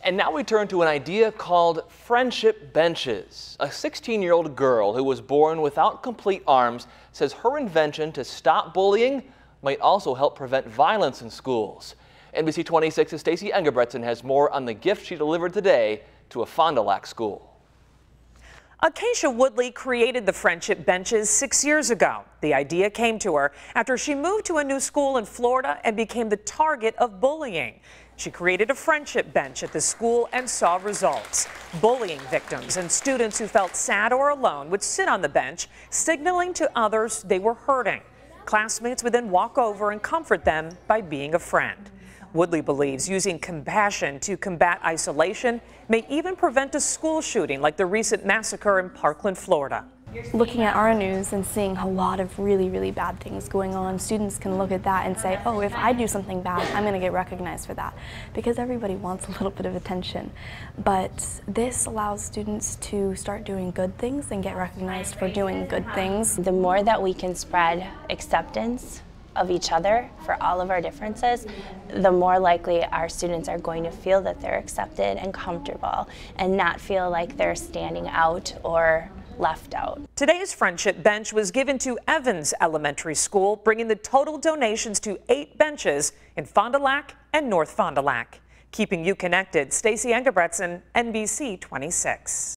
And now we turn to an idea called friendship benches. A 16-year-old girl who was born without complete arms says her invention to stop bullying might also help prevent violence in schools. NBC 26's Stacey Engebretson has more on the gift she delivered today to a Fond du Lac school. Acacia Woodley created the friendship benches 6 years ago. The idea came to her after she moved to a new school in Florida and became the target of bullying. She created a friendship bench at the school and saw results. Bullying victims and students who felt sad or alone would sit on the bench, signaling to others they were hurting. Classmates would then walk over and comfort them by being a friend. Woodley believes using compassion to combat isolation may even prevent a school shooting like the recent massacre in Parkland, Florida. Looking at our news and seeing a lot of really bad things going on, students can look at that and say, oh, if I do something bad, I'm going to get recognized for that. Because everybody wants a little bit of attention. But this allows students to start doing good things and get recognized for doing good things. The more that we can spread acceptance of each other for all of our differences, the more likely our students are going to feel that they're accepted and comfortable and not feel like they're standing out or left out. Today's friendship bench was given to Evans Elementary School, bringing the total donations to 8 benches in Fond du Lac and North Fond du Lac. Keeping you connected, Stacey Engebretson, NBC 26.